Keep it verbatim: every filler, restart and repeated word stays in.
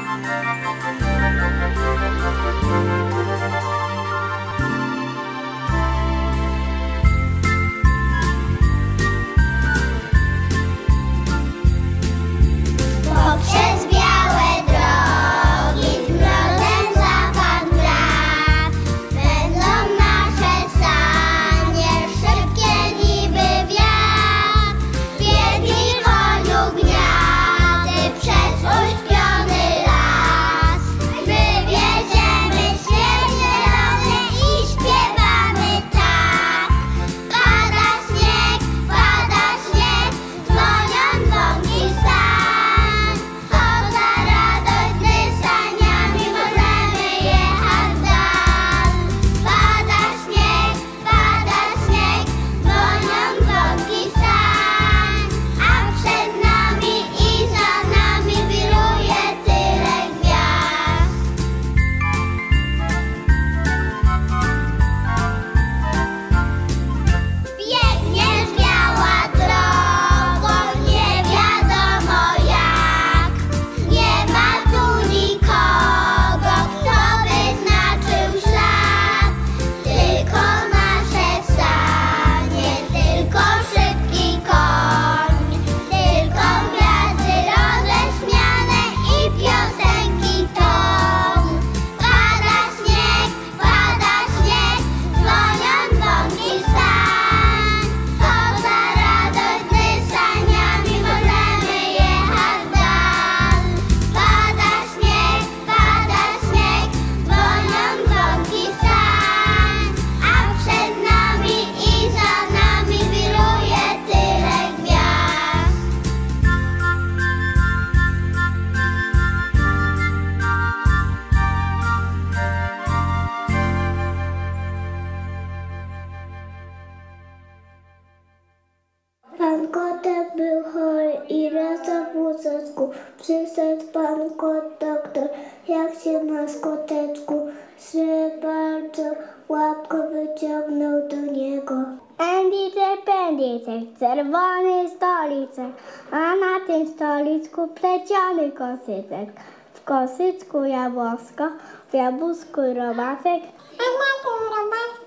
Pan kotek był chory i wracał w wózeczku. Przyszedł pan kot doktor, jak się masz koteczku? Że bardzo łapko wyciągnął do niego. Pędicek, pędicek, czerwony stolicek, a na tym stolicku pleciony kosyczek. W kosyczku jabłuszko, w jabłuszku robaczek, a na tym robaczku